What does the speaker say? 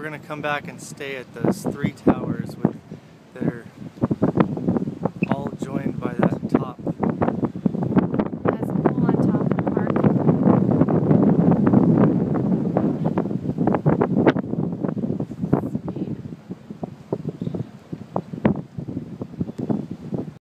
we're going to come back and stay at those 3 towers.